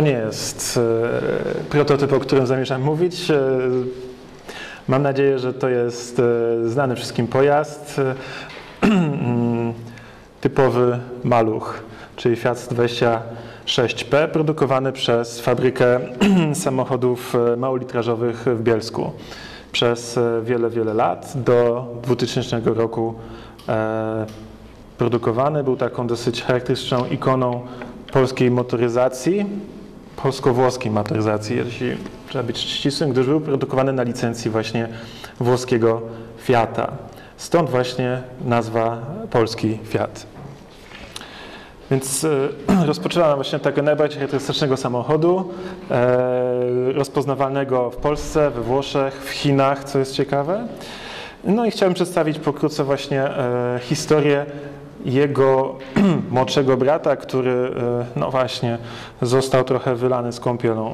nie jest prototyp, o którym zamierzam mówić. Mam nadzieję, że to jest znany wszystkim pojazd. Typowy maluch, czyli Fiat 126P, produkowany przez fabrykę samochodów małolitrażowych w Bielsku przez wiele, wiele lat. Do 2000 roku produkowany. Był taką dosyć charakterystyczną ikoną polskiej motoryzacji, polsko-włoskiej motoryzacji, jeśli trzeba być ścisłym, gdyż był produkowany na licencji właśnie włoskiego Fiata. Stąd właśnie nazwa polski Fiat. Więc rozpoczęłam właśnie tego najbardziej charakterystycznego samochodu, rozpoznawalnego w Polsce, we Włoszech, w Chinach, co jest ciekawe. No i chciałem przedstawić pokrótce właśnie historię jego młodszego brata, który no właśnie został trochę wylany z kąpielą.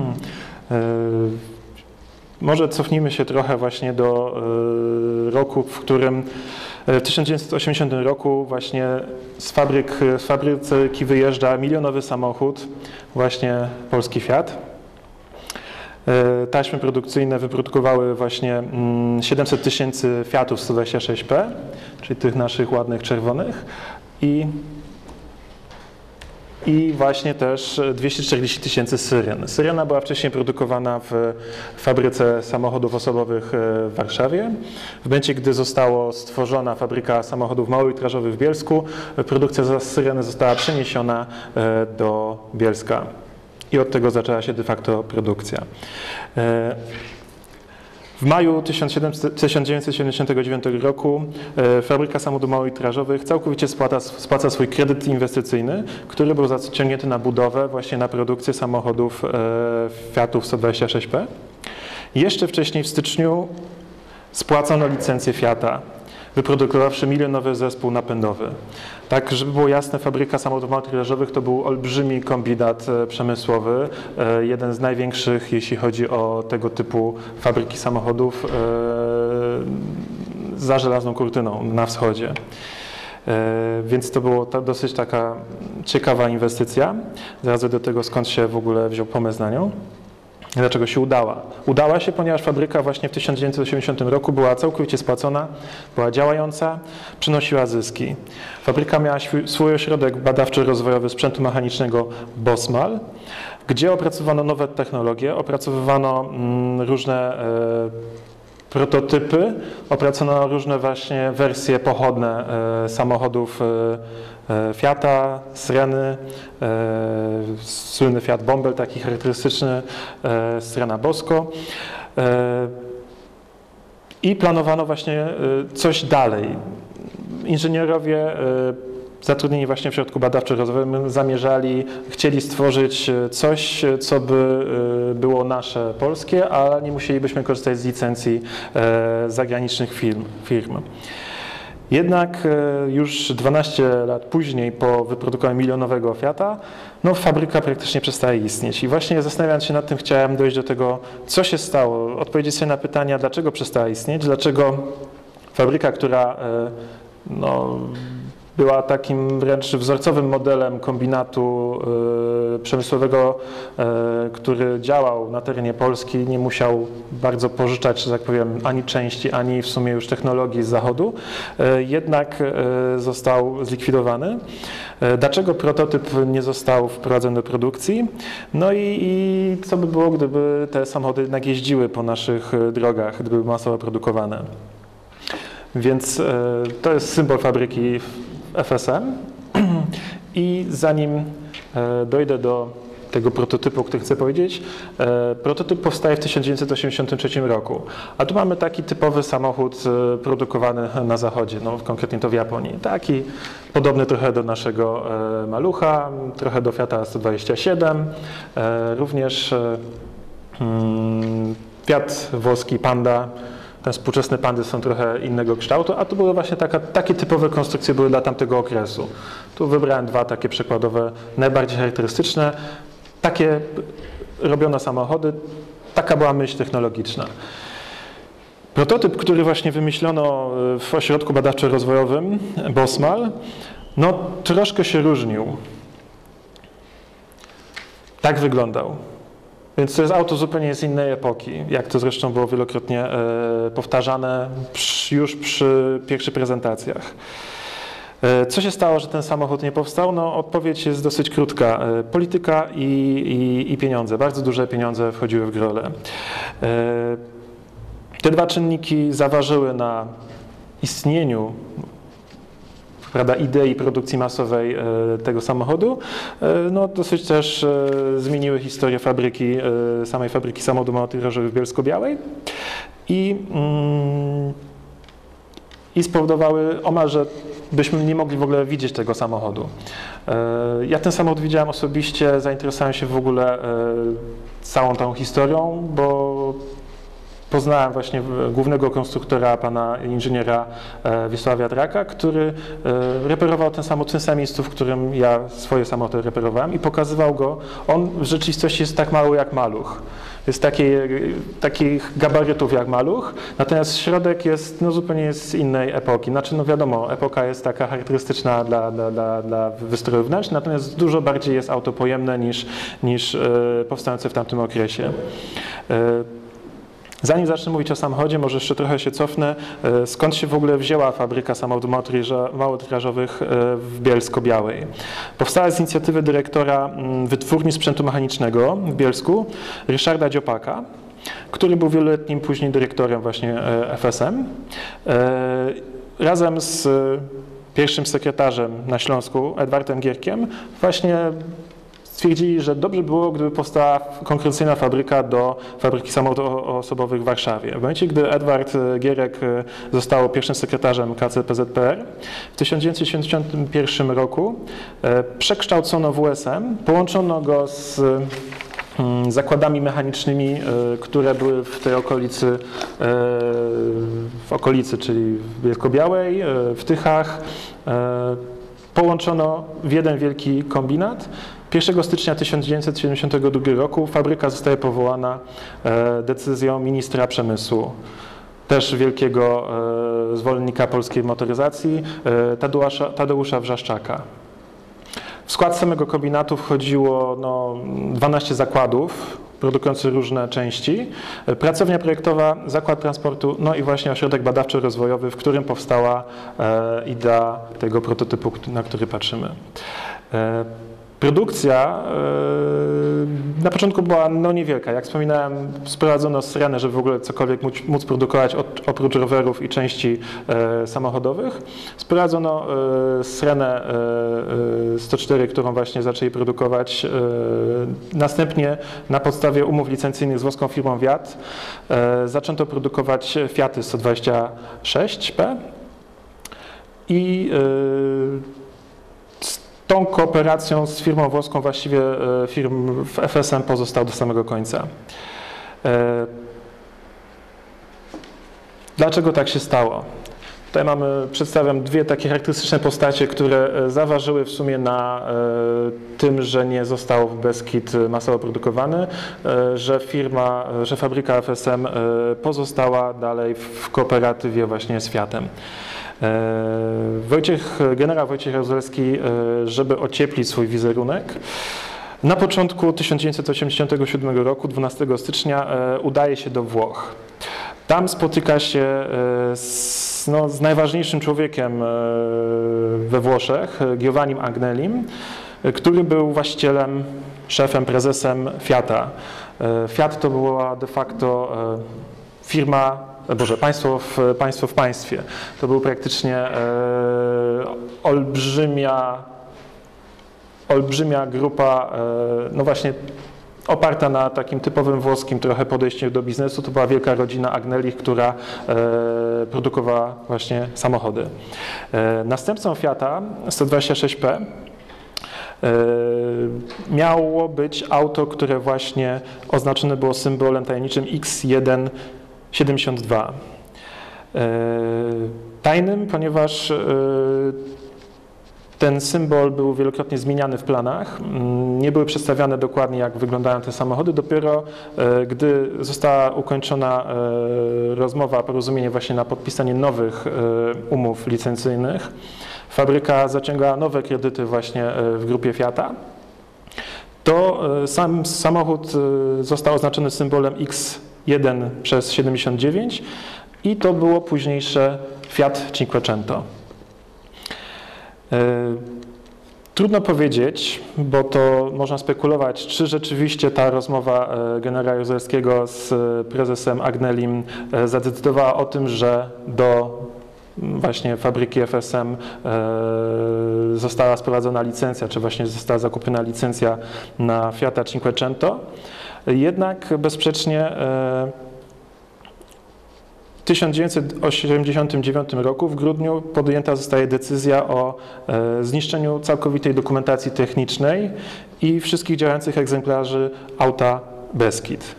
Może cofnijmy się trochę właśnie do roku, w którym w 1980 roku właśnie z fabryki wyjeżdża milionowy samochód, właśnie polski Fiat. Taśmy produkcyjne wyprodukowały właśnie 700 000 Fiatów 126P, czyli tych naszych ładnych czerwonych i właśnie też 240 000 Syren. Syrena była wcześniej produkowana w fabryce samochodów osobowych w Warszawie. W momencie, gdy została stworzona fabryka samochodów małolitrażowych w Bielsku, produkcja Syreny została przeniesiona do Bielska i od tego zaczęła się de facto produkcja. W maju 1979 roku fabryka samochodów małolitrażowych całkowicie spłaca swój kredyt inwestycyjny, który był zaciągnięty na budowę, właśnie na produkcję samochodów Fiatów 126P. Jeszcze wcześniej w styczniu spłacono licencję Fiata, wyprodukowawszy milionowy zespół napędowy. Tak, żeby było jasne, fabryka samochodów małolitrażowych to był olbrzymi kombinat przemysłowy, jeden z największych, jeśli chodzi o tego typu fabryki samochodów za żelazną kurtyną na wschodzie. Więc to było dosyć taka ciekawa inwestycja. Zaraz do tego, skąd się w ogóle wziął pomysł na nią. Dlaczego się udała? Udała się, ponieważ fabryka właśnie w 1980 roku była całkowicie spłacona, była działająca, przynosiła zyski. Fabryka miała swój ośrodek badawczo-rozwojowy sprzętu mechanicznego Bosmal, gdzie opracowano nowe technologie, opracowywano różne prototypy, opracowano różne właśnie wersje pochodne samochodów Fiata, Syreny, słynny Fiat Bąbel, taki charakterystyczny, Syrena Bosko. I planowano właśnie coś dalej. Inżynierowie zatrudnieni właśnie w środku badawczo-rozwojowym chcieli stworzyć coś, co by było nasze, polskie, ale nie musielibyśmy korzystać z licencji zagranicznych firm. Jednak już 12 lat później, po wyprodukowaniu milionowego Fiata, no, fabryka praktycznie przestaje istnieć. I właśnie zastanawiając się nad tym, chciałem dojść do tego, co się stało, odpowiedzieć sobie na pytania, dlaczego przestała istnieć, dlaczego fabryka, która no, była takim wręcz wzorcowym modelem kombinatu przemysłowego, który działał na terenie Polski, nie musiał bardzo pożyczać, że tak powiem, ani części, ani w sumie już technologii z zachodu, jednak został zlikwidowany. Dlaczego prototyp nie został wprowadzony do produkcji? No i co by było, gdyby te samochody jednak jeździły po naszych drogach, gdyby były masowo produkowane? Więc to jest symbol fabryki FSM i zanim dojdę do tego prototypu, o którym chcę powiedzieć, prototyp powstaje w 1983 roku, a tu mamy taki typowy samochód produkowany na zachodzie, no konkretnie to w Japonii, taki podobny trochę do naszego malucha, trochę do Fiata 127, również Fiat włoski Panda. Te współczesne Pandy są trochę innego kształtu, a to były właśnie takie typowe konstrukcje były dla tamtego okresu. Tu wybrałem dwa takie przykładowe, najbardziej charakterystyczne. Takie robiono samochody, taka była myśl technologiczna. Prototyp, który właśnie wymyślono w ośrodku badawczo-rozwojowym Bosmal, no troszkę się różnił. tak wyglądał. Więc to jest auto zupełnie z innej epoki, jak to zresztą było wielokrotnie powtarzane już przy pierwszych prezentacjach. Co się stało, że ten samochód nie powstał? No, odpowiedź jest dosyć krótka. Polityka i pieniądze. Bardzo duże pieniądze wchodziły w grę. Te dwa czynniki zaważyły na istnieniu, prawda, idei produkcji masowej tego samochodu, no dosyć też zmieniły historię fabryki, samej fabryki samochodów małotyrażowych w Bielsko-Białej i spowodowały omal, że byśmy nie mogli w ogóle widzieć tego samochodu. Ja ten samochód widziałem osobiście, zainteresowałem się w ogóle całą tą historią, bo poznałem właśnie głównego konstruktora, pana inżyniera Wiesława Draka, który reperował ten samochód w tym samym miejscu, w którym ja swoje samochody reperowałem i pokazywał go. On w rzeczywistości jest tak mały jak maluch. Jest takich gabarytów jak maluch, natomiast środek jest no, zupełnie z innej epoki. Znaczy, no wiadomo, epoka jest taka charakterystyczna dla wystroju wnętrz, natomiast dużo bardziej jest auto pojemne niż powstające w tamtym okresie. Zanim zacznę mówić o samochodzie, może jeszcze trochę się cofnę, skąd się w ogóle wzięła fabryka samochodów małotyrażowych w Bielsko-Białej. Powstała z inicjatywy dyrektora Wytwórni Sprzętu Mechanicznego w Bielsku, Ryszarda Dziopaka, który był wieloletnim później dyrektorem właśnie FSM. Razem z pierwszym sekretarzem na Śląsku, Edwardem Gierkiem, właśnie stwierdzili, że dobrze było, gdyby powstała konkurencyjna fabryka do fabryki samochodów osobowych w Warszawie. W momencie, gdy Edward Gierek został pierwszym sekretarzem KCPZPR, w 1971 roku przekształcono WSM, połączono go z zakładami mechanicznymi, które były w tej okolicy, czyli w Bielsko-Białej, w Tychach. Połączono w jeden wielki kombinat. 1 stycznia 1972 roku fabryka zostaje powołana decyzją ministra przemysłu, też wielkiego zwolennika polskiej motoryzacji, Tadeusza Wrzaszczaka. W skład samego kombinatu wchodziło 12 zakładów produkujących różne części, pracownia projektowa, zakład transportu, no i właśnie ośrodek badawczo-rozwojowy, w którym powstała idea tego prototypu, na który patrzymy. Produkcja na początku była niewielka. Jak wspominałem, sprowadzono syrenę, żeby w ogóle cokolwiek móc produkować oprócz rowerów i części samochodowych. Sprowadzono syrenę 104, którą właśnie zaczęli produkować. Następnie na podstawie umów licencyjnych z włoską firmą Fiat zaczęto produkować Fiaty 126P i tą kooperacją z firmą włoską właściwie firm w FSM pozostał do samego końca. Dlaczego tak się stało? Tutaj przedstawiam dwie takie charakterystyczne postacie, które zaważyły w sumie na tym, że nie został w Beskid masowo produkowany, że fabryka FSM pozostała dalej w kooperatywie właśnie z Fiatem. Generał Wojciech Jaruzelski, żeby ocieplić swój wizerunek, na początku 1987 roku, 12 stycznia, udaje się do Włoch. Tam spotyka się z najważniejszym człowiekiem we Włoszech, Giovannim Agnellim, który był właścicielem, szefem, prezesem Fiata. Fiat to była de facto państwo w państwie. To był praktycznie olbrzymia grupa, no właśnie oparta na takim typowym włoskim trochę podejściu do biznesu. To była wielka rodzina Agnellich, która produkowała właśnie samochody. Następcą Fiata 126P miało być auto, które właśnie oznaczone było symbolem tajemniczym X172. Tajnym, ponieważ ten symbol był wielokrotnie zmieniany w planach. Nie były przedstawiane dokładnie, jak wyglądają te samochody. Dopiero gdy została ukończona rozmowa, porozumienie właśnie na podpisanie nowych umów licencyjnych, fabryka zaciągała nowe kredyty właśnie w grupie Fiata. to sam samochód został oznaczony symbolem X1 przez 79 i to było późniejsze Fiat Cinquecento. Trudno powiedzieć, bo to można spekulować, czy rzeczywiście ta rozmowa generała Jaruzelskiego z prezesem Agnellim zadecydowała o tym, że do właśnie fabryki FSM została sprowadzona licencja, czy właśnie została zakupiona licencja na Fiata Cinquecento. Jednak bezsprzecznie w 1989 roku w grudniu podjęta zostaje decyzja o zniszczeniu całkowitej dokumentacji technicznej i wszystkich działających egzemplarzy auta Beskid,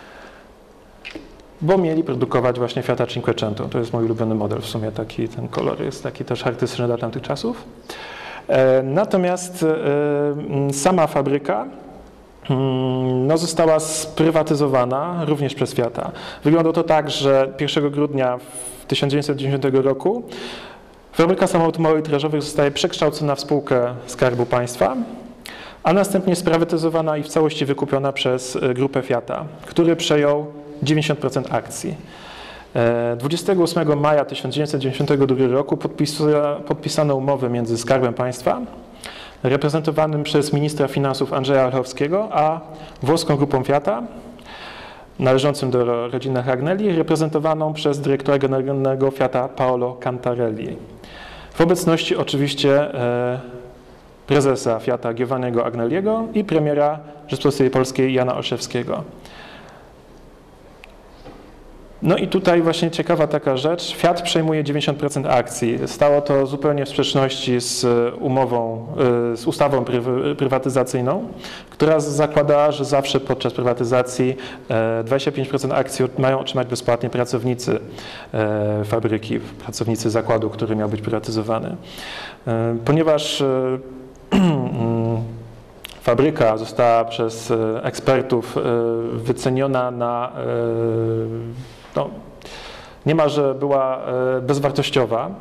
bo mieli produkować właśnie Fiata Cinquecento. To jest mój ulubiony model w sumie, ten kolor jest taki też charakterystyczny dla tamtych czasów. Natomiast sama fabryka została sprywatyzowana również przez Fiata. Wyglądało to tak, że 1 grudnia 1990 roku fabryka samochodów małometrażowych zostaje przekształcona w spółkę Skarbu Państwa, a następnie sprywatyzowana i w całości wykupiona przez grupę Fiata, który przejął 90% akcji. 28 maja 1992 roku podpisano umowę między Skarbem Państwa, reprezentowanym przez ministra finansów Andrzeja Orchowskiego, a włoską grupą Fiata, należącym do rodziny Agnelli, reprezentowaną przez dyrektora generalnego Fiata Paolo Cantarelli. W obecności oczywiście prezesa Fiata Giovanniego Agnelliego i premiera Rzeczypospolitej Polskiej Jana Olszewskiego. No i tutaj właśnie ciekawa taka rzecz, Fiat przejmuje 90% akcji. Stało to zupełnie w sprzeczności z umową, z ustawą prywatyzacyjną, która zakładała, że zawsze podczas prywatyzacji 25% akcji mają otrzymać bezpłatnie pracownicy fabryki, pracownicy zakładu, który miał być prywatyzowany. Ponieważ fabryka została przez ekspertów wyceniona na niemalże była bezwartościowa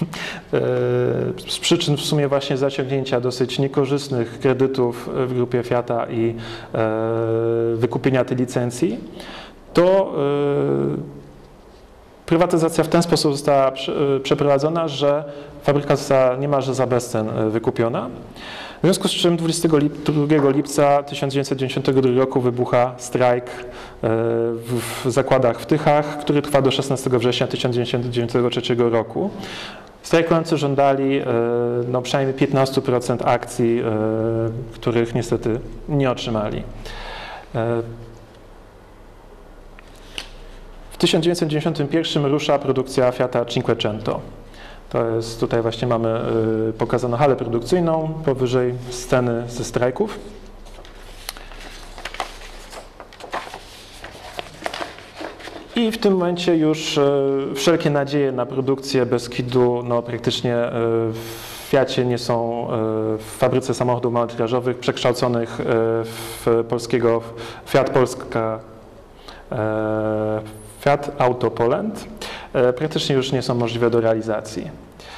z przyczyn w sumie właśnie zaciągnięcia dosyć niekorzystnych kredytów w grupie Fiata i wykupienia tej licencji, to prywatyzacja w ten sposób została przeprowadzona, że fabryka została niemalże za bezcen wykupiona. W związku z czym 22 lipca 1992 roku wybucha strajk w zakładach w Tychach, który trwa do 16 września 1993 roku. Strajkujący żądali przynajmniej 15% akcji, których niestety nie otrzymali. W 1991 rusza produkcja Fiata Cinquecento. To jest, tutaj właśnie mamy pokazaną halę produkcyjną, powyżej sceny ze strajków. I w tym momencie już wszelkie nadzieje na produkcję Beskidu praktycznie w Fiacie nie są, w fabryce samochodów małometrażowych przekształconych w polskiego Fiat Polska, Fiat Auto Poland, praktycznie już nie są możliwe do realizacji.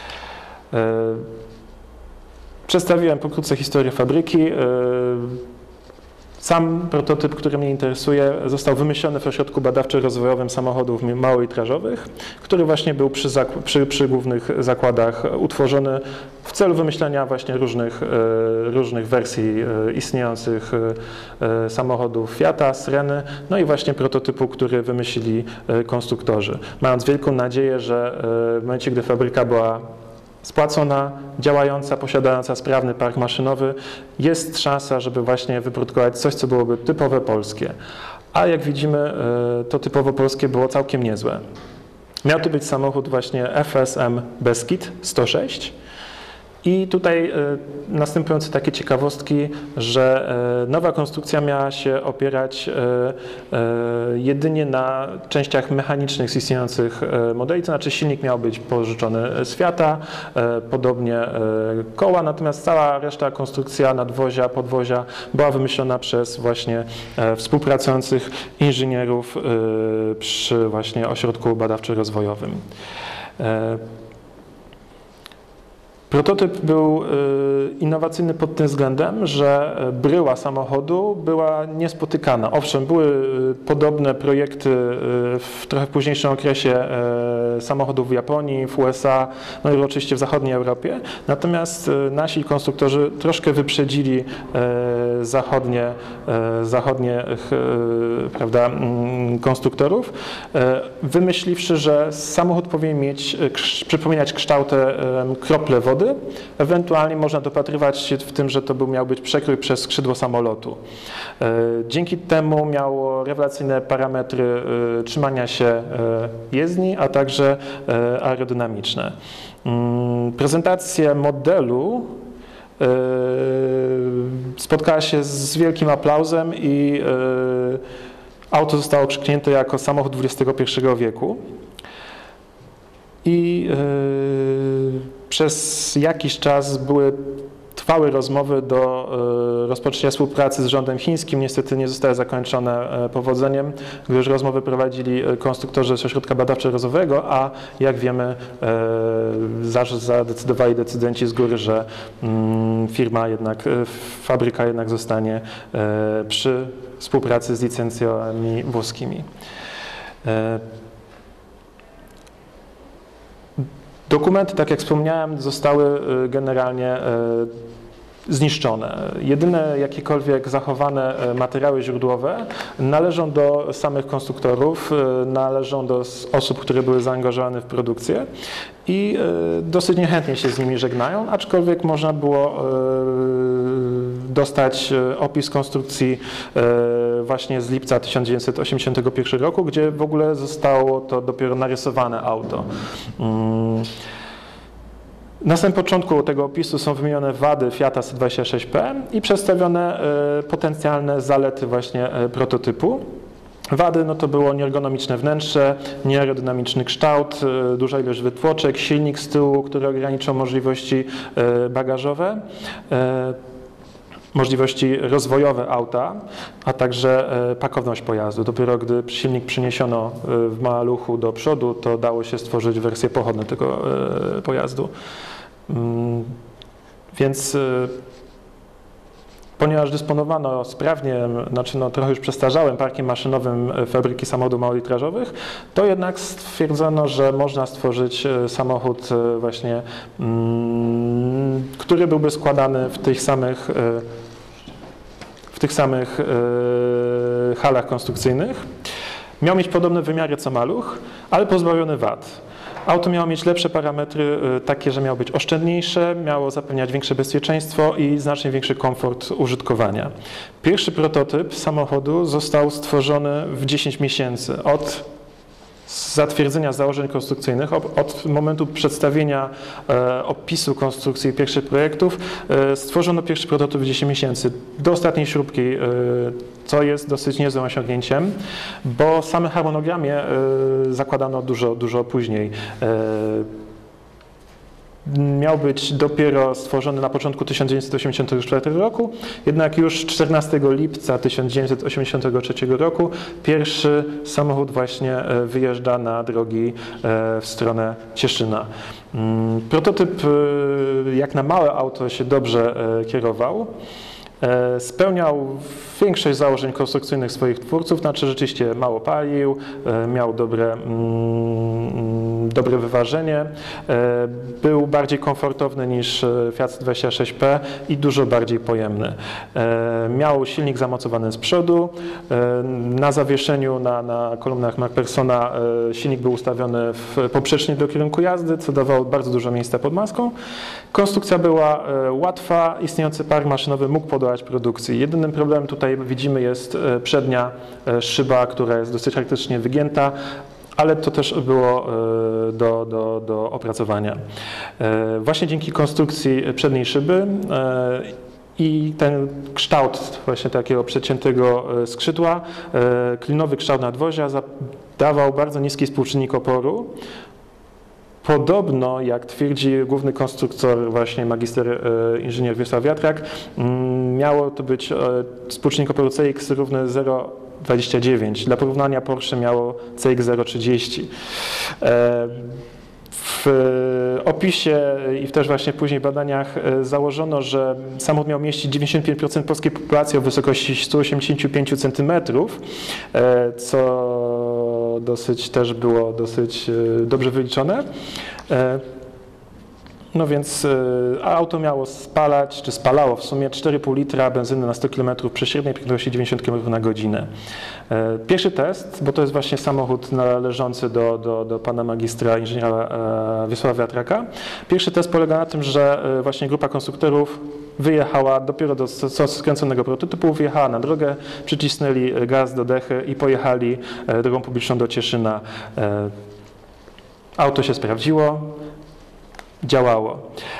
Przedstawiłem pokrótce historię fabryki. Sam prototyp, który mnie interesuje, został wymyślony w ośrodku badawczo-rozwojowym samochodów małometrażowych, który właśnie był przy głównych zakładach utworzony w celu wymyślenia właśnie różnych wersji istniejących samochodów Fiata, Syreny, no i właśnie prototypu, który wymyślili konstruktorzy. Mając wielką nadzieję, że w momencie, gdy fabryka była spłacona, działająca, posiadająca sprawny park maszynowy, jest szansa, żeby właśnie wyprodukować coś, co byłoby typowe polskie. A jak widzimy, to typowo polskie było całkiem niezłe. Miał to być samochód właśnie FSM Beskid 106. I tutaj następujące takie ciekawostki, że nowa konstrukcja miała się opierać jedynie na częściach mechanicznych z istniejących modeli, to znaczy silnik miał być pożyczony z Fiata, podobnie koła, natomiast cała reszta konstrukcja, nadwozia, podwozia była wymyślona przez właśnie współpracujących inżynierów przy właśnie ośrodku badawczo-rozwojowym. Prototyp był innowacyjny pod tym względem, że bryła samochodu była niespotykana. Owszem, były podobne projekty w trochę późniejszym okresie samochodów w Japonii, w USA, no i oczywiście w zachodniej Europie. Natomiast nasi konstruktorzy troszkę wyprzedzili zachodnich prawda, konstruktorów, wymyśliwszy, że samochód powinien przypominać kształtem krople wody. Ewentualnie można dopatrywać się w tym, że to miał być przekrój przez skrzydło samolotu. Dzięki temu miało rewelacyjne parametry trzymania się jezdni, a także aerodynamiczne. Prezentacja modelu spotkała się z wielkim aplauzem i auto zostało przyjęte jako samochód XXI wieku. I przez jakiś czas trwały rozmowy do rozpoczęcia współpracy z rządem chińskim. Niestety nie zostały zakończone powodzeniem, gdyż rozmowy prowadzili konstruktorzy z Ośrodka Badawczo-Rozwojowego, a jak wiemy zadecydowali decydenci z góry, że fabryka jednak zostanie przy współpracy z licencjami włoskimi. Dokumenty, tak jak wspomniałem, zostały generalnie zniszczone. Jedyne jakiekolwiek zachowane materiały źródłowe należą do samych konstruktorów, należą do osób, które były zaangażowane w produkcję i dosyć niechętnie się z nimi żegnają, aczkolwiek można było dostać opis konstrukcji właśnie z lipca 1981 roku, gdzie w ogóle zostało to dopiero narysowane auto. Na samym początku tego opisu są wymienione wady Fiata 126P i przedstawione potencjalne zalety właśnie prototypu. Wady no to było nieergonomiczne wnętrze, nieaerodynamiczny kształt, duża ilość wytłoczek, silnik z tyłu, który ograniczał możliwości bagażowe, możliwości rozwojowe auta, a także pakowność pojazdu. Dopiero gdy silnik przyniesiono w maluchu do przodu, to dało się stworzyć wersję pochodną tego pojazdu. Więc ponieważ dysponowano sprawnie, trochę już przestarzałym parkiem maszynowym fabryki samochodów małolitrażowych, to jednak stwierdzono, że można stworzyć samochód właśnie, który byłby składany w tych samych halach konstrukcyjnych. Miał mieć podobne wymiary co maluch, ale pozbawiony wad. Auto miało mieć lepsze parametry, takie, że miało być oszczędniejsze, miało zapewniać większe bezpieczeństwo i znacznie większy komfort użytkowania. Pierwszy prototyp samochodu został stworzony w 10 miesięcy od zatwierdzenia założeń konstrukcyjnych, od momentu przedstawienia opisu konstrukcji pierwszych projektów. Stworzono pierwszy prototyp w 10 miesięcy do ostatniej śrubki, co jest dosyć niezłym osiągnięciem, bo same harmonogramie zakładano dużo później. Miał być dopiero stworzony na początku 1984 roku, jednak już 14 lipca 1983 roku pierwszy samochód właśnie wyjeżdża na drogi w stronę Cieszyna. Prototyp jak na małe auto się dobrze kierował. Spełniał większość założeń konstrukcyjnych swoich twórców, znaczy rzeczywiście mało palił, miał dobre wyważenie, był bardziej komfortowny niż Fiat 126P i dużo bardziej pojemny. Miał silnik zamocowany z przodu, na zawieszeniu na kolumnach MacPhersona silnik był ustawiony poprzecznie do kierunku jazdy, co dawało bardzo dużo miejsca pod maską. Konstrukcja była łatwa, istniejący park maszynowy mógł podołać produkcji. Jedynym problemem tutaj widzimy jest przednia szyba, która jest dosyć charakterystycznie wygięta, ale to też było do opracowania. Właśnie dzięki konstrukcji przedniej szyby i ten kształt właśnie takiego przeciętego skrzydła, klinowy kształt nadwozia dawał bardzo niski współczynnik oporu. Podobno, jak twierdzi główny konstruktor, właśnie magister inżynier Wiesław Wiatrak, miało to być współczynnik oporu CX równy 0,29. Dla porównania Porsche miało CX 0,30. W opisie i też właśnie później badaniach założono, że samochód miał mieścić 95% polskiej populacji o wysokości 185 cm, co też było dosyć dobrze wyliczone. No więc auto miało spalać, czy spalało w sumie 4,5 litra benzyny na 100 km przy średniej prędkości 90 km na godzinę. Pierwszy test, bo to jest właśnie samochód należący do pana magistra inżyniera Wiesława Wiatraka. Pierwszy test polega na tym, że właśnie grupa konstruktorów wyjechała dopiero do skręconego prototypu, wyjechała na drogę, przycisnęli gaz do dechy i pojechali drogą publiczną do Cieszyna. Auto się sprawdziło. Działało.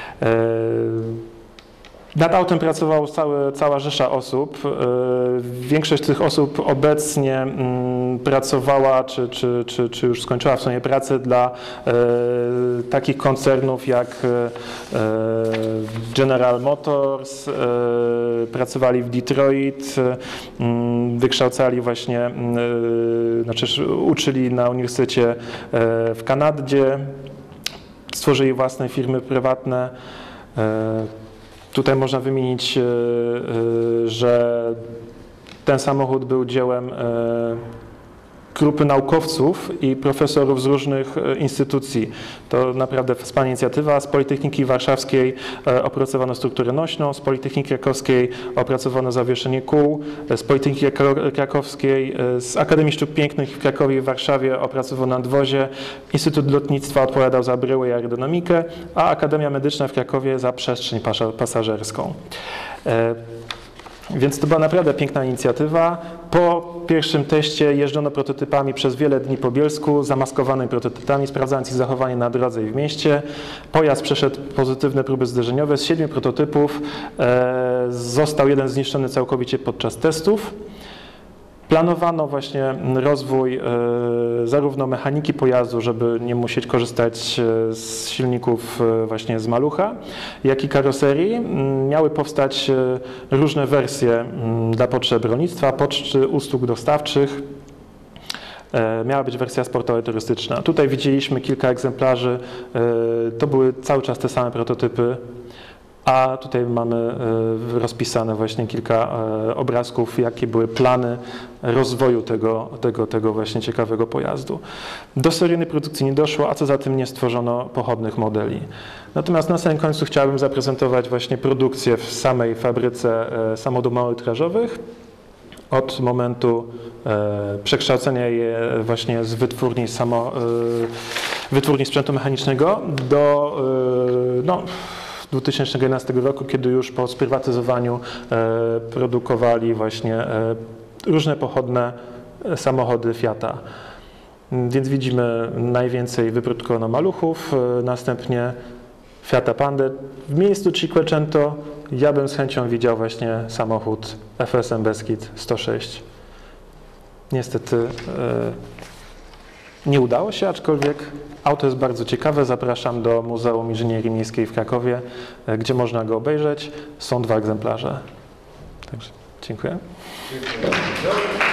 Nad autem pracowała cała rzesza osób. Większość tych osób obecnie pracowała, czy już skończyła w sumie pracę dla takich koncernów jak General Motors, pracowali w Detroit, wykształcali właśnie, uczyli na uniwersytecie w Kanadzie, stworzyli własne firmy prywatne. Tutaj można wymienić, że ten samochód był dziełem grupy naukowców i profesorów z różnych instytucji. To naprawdę wspaniała inicjatywa. Z Politechniki Warszawskiej opracowano strukturę nośną, z Politechniki Krakowskiej opracowano zawieszenie kół, z Politechniki Krakowskiej, z Akademii Sztuk Pięknych w Krakowie i w Warszawie opracowano nadwozie, Instytut Lotnictwa odpowiadał za bryłę i aerodynamikę, a Akademia Medyczna w Krakowie za przestrzeń pasażerską. Więc to była naprawdę piękna inicjatywa. Po pierwszym teście jeżdżono prototypami przez wiele dni po Bielsku, zamaskowanymi prototypami, sprawdzając ich zachowanie na drodze i w mieście. Pojazd przeszedł pozytywne próby zderzeniowe. Z 7 prototypów został jeden zniszczony całkowicie podczas testów. Planowano właśnie rozwój zarówno mechaniki pojazdu, żeby nie musieć korzystać z silników właśnie z malucha, jak i karoserii. Miały powstać różne wersje dla potrzeb rolnictwa, poczty, usług dostawczych. Miała być wersja sportowo-turystyczna. Tutaj widzieliśmy kilka egzemplarzy. To były cały czas te same prototypy. A tutaj mamy rozpisane właśnie kilka obrazków, jakie były plany rozwoju tego właśnie ciekawego pojazdu. Do seryjnej produkcji nie doszło, a co za tym nie stworzono pochodnych modeli. Natomiast na samym końcu chciałbym zaprezentować właśnie produkcję w samej fabryce samochodów małometrażowych. Od momentu przekształcenia je właśnie z wytwórni sprzętu mechanicznego do 2011 roku, kiedy już po sprywatyzowaniu produkowali właśnie różne pochodne samochody Fiata. Więc widzimy, najwięcej wyprodukowano maluchów, następnie Fiata Pandę. W miejscu Cinquecento ja bym z chęcią widział właśnie samochód FSM Beskid 106. Niestety nie udało się, aczkolwiek auto jest bardzo ciekawe. Zapraszam do Muzeum Inżynierii Miejskiej w Krakowie, gdzie można go obejrzeć. Są 2 egzemplarze. Także dziękuję.